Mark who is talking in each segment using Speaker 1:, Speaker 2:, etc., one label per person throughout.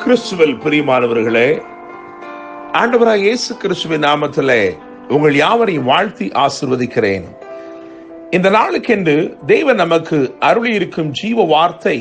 Speaker 1: கிறிஸ்துவில் பிரியமானவர்களே, ஆண்டவராய் இயேசு கிறிஸ்துவின் நாமத்திலே உங்கள் யாவரையும் வாழ்த்தி ஆசீர்வதிக்கிறேன். இந்த நாளுக்கென்று தேவன் நமக்கு அருளி இருக்கும் ஜீவ வார்த்தை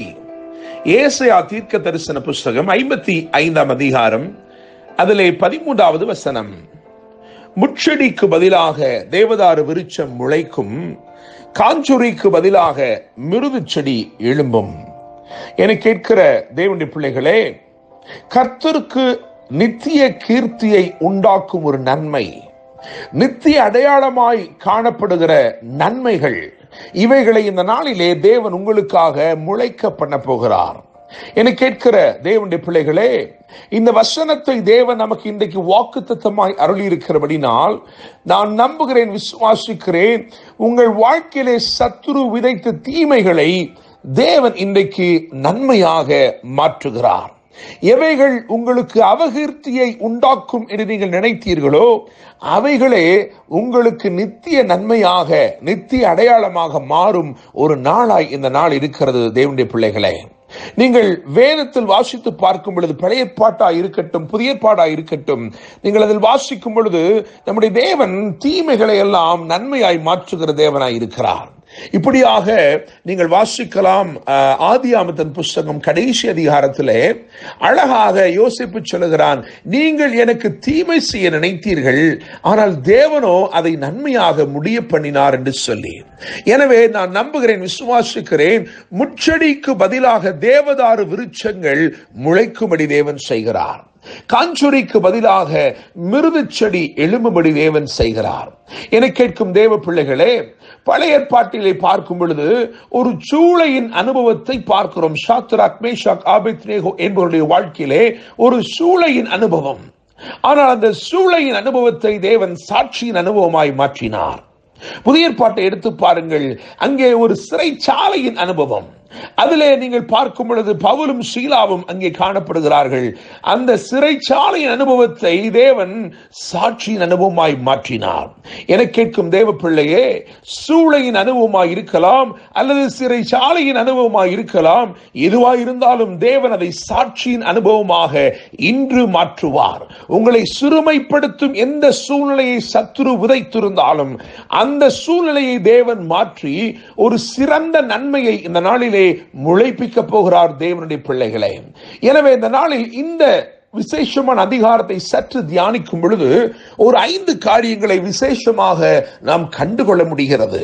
Speaker 1: ஏசாயா தீர்க்க தரிசன புஸ்தகம் 55ஆம் அதிகாரம், அதிலே 13வது வசனம். முட்செடிக்கு பதிலாக தேவதாரு விருட்சம் முளைக்கும், காஞ்சொரிக்கு பதிலாக மிருது செடி எழும்பும். என கேட்கிற தேவனுடைய பிள்ளைகளே, கர்த்தருக்கு நித்திய கீர்த்தியை உண்டாக்கும் ஒரு நன்மை, நித்திய அடையாளமாய் காணப்படுகிற நன்மைகள், இவைகளை இந்த நாளிலே தேவன் உங்களுக்காக முளைக்க பண்ண போகிறார். என கேட்கிற தேவனுடைய பிள்ளைகளே, இந்த வசனத்தை தேவன் நமக்கு இன்றைக்கு வாக்குத்தத்தமாய் அருளி இருக்கிறபடினால் நான் நம்புகிறேன், விசுவாசிக்கிறேன், உங்கள் வாழ்க்கையிலே சத்துரு விதைத்த தீமைகளை தேவன் இன்றைக்கு நன்மையாக மாற்றுகிறார். எவைகள் உங்களுக்கு அபகீர்த்தியை உண்டாக்கும் என்று நீங்கள் நினைத்தீர்களோ, அவைகளே உங்களுக்கு நித்திய நன்மையாக, நித்திய அடையாளமாக மாறும் ஒரு நாளாய் இந்த நாள் இருக்கிறது. தேவனுடைய பிள்ளைகளே, நீங்கள் வேதத்தில் வாசித்து பார்க்கும் பொழுது, பழைய ஏற்பாட்டா இருக்கட்டும் புதிய ஏற்பாடா இருக்கட்டும், நீங்கள் அதில் வாசிக்கும் பொழுது நம்முடைய தேவன் தீமைகளை எல்லாம் நன்மையாய் மாற்றுகிற தேவனாய் இருக்கிறார். இப்படியாக நீங்கள் வாசிக்கலாம். ஆதியாகமத்தின் புஸ்தகம் கடைசி அதிகாரத்திலே அழகாக யோசிப்பு சொல்லுகிறான், நீங்கள் எனக்கு தீமை செய்ய நினைத்தீர்கள், ஆனால் தேவனோ அதை நன்மையாக முடிய பண்ணினார் என்று சொல்லி. எனவே நான் நம்புகிறேன், விசுவாசிக்கிறேன், முட்செடிக்கு பதிலாக தேவதாரு விருட்சங்கள் முளைக்கும்படி தேவன் செய்கிறார். காஞ்சொரிக்கு பதிலாக மிருது செடி எழும்பும்படி தேவன் செய்கிறார். என கேட்கும் தேவ பிள்ளைகளே, பழைய ஏற்பாட்டிலே பார்க்கும் பொழுது ஒரு சூளையின் அனுபவத்தை பார்க்கிறோம். சாத்ராக், மேஷாக், ஆபேத்நேகோ என்பவருடைய வாழ்க்கையிலே ஒரு சூளையின் அனுபவம். ஆனால் அந்த சூளையின் அனுபவத்தை தேவன் சாட்சியின் அனுபவமாய் மாற்றினார். புதிய ஏற்பாட்டை எடுத்து பாருங்கள், அங்கே ஒரு சிறைச்சாலையின் அனுபவம். அதிலே நீங்கள் பார்க்கும் பொழுது பவுலும் சீலாவும் அங்கே காணப்படுகிறார்கள். அந்த சிறைச்சாலையின் அனுபவத்தை தேவன் சாட்சியின் அனுபவமாய் மாற்றினார். என கேட்கும் தேவ பிள்ளையே, சூளையின் அனுபவமாய் இருக்கலாம் அல்லது சிறைச்சாலையின் அனுபவமாய் இருக்கலாம். எதுவாய் இருந்தாலும் தேவன் அதை சாட்சியின் அனுபவமாக இன்று மாற்றுவார். உங்களை சிறுமைப்படுத்தும் எந்த சூழ்நிலையை சத்துரு விதைத்திருந்தாலும் அந்த சூழ்நிலையை தேவன் மாற்றி ஒரு சிறந்த நன்மையை இந்த நாளிலே முளைப்பிக்க போகிறார் தேவனுடைய பிள்ளைகளே. எனவே இந்த நாளில் இந்த விசேஷமான அதிகாரத்தை சற்று தியானிக்கும் பொழுது ஒரு 5 காரியங்களை விசேஷமாக நாம் கண்டுகொள்ள முடிகிறது.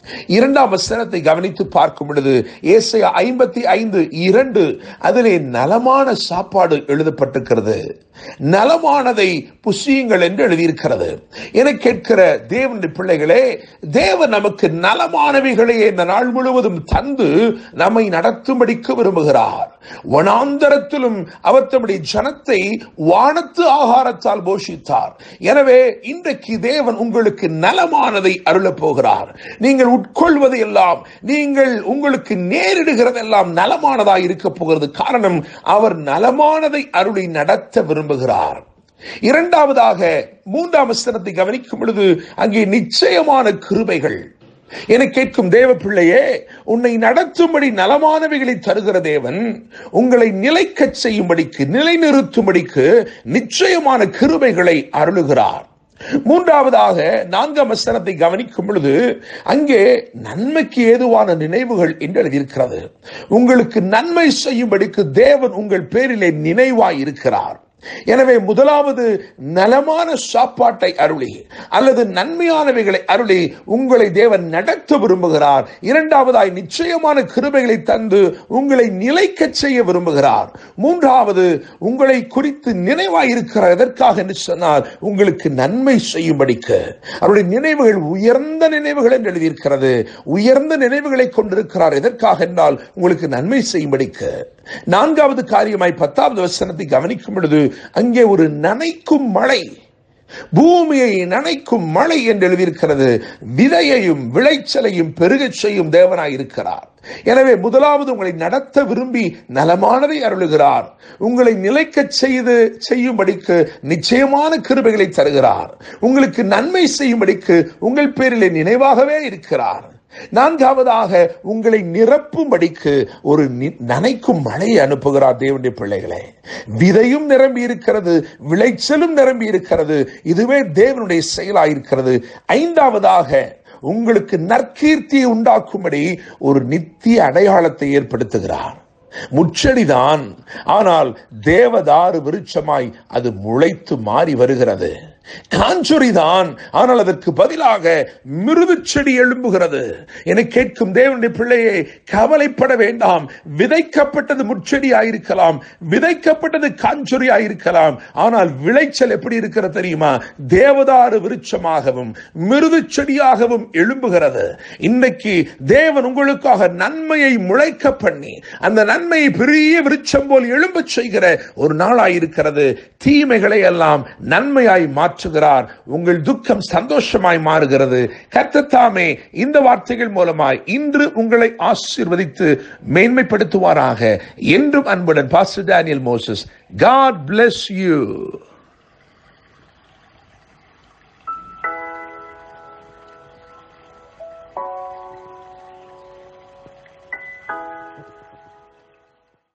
Speaker 1: 2ஆம் வசனத்தை கவனித்து பார்க்கும் பொழுது ஏசாயா 55:2 அதிலே நலமான சாப்பாடு எழுதப்பட்டிருக்கிறது. நலமானதை புசியுங்கள் என்று எழுதியிருக்கிறது. என கேட்கிற தேவனுடைய பிள்ளைகளே, தேவன் நமக்கு நலமானவைகளையே இந்த நாள் முழுவதும் தந்து நம்மை நடத்தும்படிக்கு விரும்புகிறார். வனாந்தரத்திலும் அவர் தம்முடைய ஜனத்தை வானத்து ஆகாரத்தால் போஷித்தார். எனவே இன்றைக்கு தேவன் உங்களுக்கு நலமானதை அருளப் போகிறார். நீங்கள் உட்கொள்வது எல்லாம், நீங்கள் உங்களுக்கு நேரிடுகிறதெல்லாம் நலமானதாய் இருக்க போகிறது. காரணம், அவர் நலமானதை அருளி நடத்த விரும்புகிறார். 2ஆவதாக 3ஆம் வசனத்தை கவனிக்கும் பொழுது அங்கே நிச்சயமான கிருபைகள். என கேட்கும் தேவ பிள்ளையே, உன்னை நடத்தும்படி நலமானவைகளை தருகிற தேவன் உங்களை நிலைக்கச் செய்யும்படிக்கு, நிலைநிறுத்தும்படிக்கு நிச்சயமான கிருபைகளை அருளுகிறார். 3ஆவதாக 4ஆம் வசனத்தை கவனிக்கும் பொழுது அங்கே நன்மைக்கு ஏதுவான நினைவுகள் என்று எழுதியிருக்கிறது. உங்களுக்கு நன்மை செய்யும்படிக்கு தேவன் உங்கள் பேரிலே நினைவாய் இருக்கிறார். எனவே முதலாவது நலமான சாப்பாட்டை அருளி அல்லது நன்மையானவைகளை அருளி உங்களை தேவன் நடத்த விரும்புகிறார். 2ஆவதாய் நிச்சயமான கிருபைகளை தந்து உங்களை நிலைக்க செய்ய விரும்புகிறார். 3ஆவது உங்களை குறித்து நினைவாய் இருக்கிறார். எதற்காக என்று சொன்னால் உங்களுக்கு நன்மை செய்யும்படிக்கு. அவருடைய நினைவுகள் உயர்ந்த நினைவுகள் என்று எழுதியிருக்கிறது. உயர்ந்த நினைவுகளை கொண்டிருக்கிறார். எதற்காக என்றால் உங்களுக்கு நன்மை செய்யும்படிக்கு. 4ஆவது காரியமாய் 10ஆவது வசனத்தை கவனிக்கும் பொழுது அங்கே ஒரு நனைக்கும் மழை, பூமியை நனைக்கும் மழை என்று எழுதியிருக்கிறது. விதையையும் விளைச்சலையும் பெருகச் செய்யும் தேவனாய் இருக்கிறார். எனவே முதலாவது உங்களை நடத்த விரும்பி நலமானதை அருளுகிறார். உங்களை நிலைக்கச் செய்யும்படிக்கு நிச்சயமான கிருபைகளை தருகிறார். உங்களுக்கு நன்மை செய்யும்படிக்கு உங்கள் பேரிலே நினைவாகவே இருக்கிறார். நான்காவதாக உங்களை நிரப்பும்படிக்கு ஒரு நனைக்கும் மழையை அனுப்புகிறார். தேவனுடைய பிள்ளைகளே, விதையும் நிரம்பி இருக்கிறது, விளைச்சலும் நிரம்பி இருக்கிறது. இதுவே தேவனுடைய செயலாயிருக்கிறது. ஐந்தாவதாக உங்களுக்கு நற்கீர்த்தியை உண்டாக்கும்படி ஒரு நித்திய அடையாளத்தை ஏற்படுத்துகிறார். முச்செடிதான், ஆனால் தேவதாரு விருட்சமாய் அது முளைத்து மாறி வருகிறது. காஞ்சொரிதான், ஆனால் அதற்கு பதிலாக மிருது செடி எழும்புகிறது. என கேட்கும் தேவனுடைய பிள்ளையே, கவலைப்பட வேண்டாம். விதைக்கப்பட்டது முச்செடியாயிருக்கலாம், விதைக்கப்பட்டது காஞ்சொரியாயிருக்கலாம், ஆனால் விளைச்சல் எப்படி இருக்கிறது தெரியுமா? தேவதாரு விருட்சமாகவும் மிருது செடியாகவும் எழும்புகிறது. இன்றைக்கு தேவன் உங்களுக்காக நன்மையை முளைக்க பண்ணி அந்த நன்மையை பெரிய விருட்சம் போல் எழும்ப செய்கிற ஒரு நாளாயிருக்கிறது. தீமைகளை எல்லாம் நன்மையாய் மாற்றுகிறார். உங்கள் துக்கம் சந்தோஷமாய் மாறுகிறது. கர்த்தர் தாமே இந்த வார்த்தைகள் மூலமாய் இன்று உங்களை ஆசீர்வதித்து மேன்மைப்படுத்துவாராக. என்றும் அன்புடன் pastor Daniel Moses. God bless you.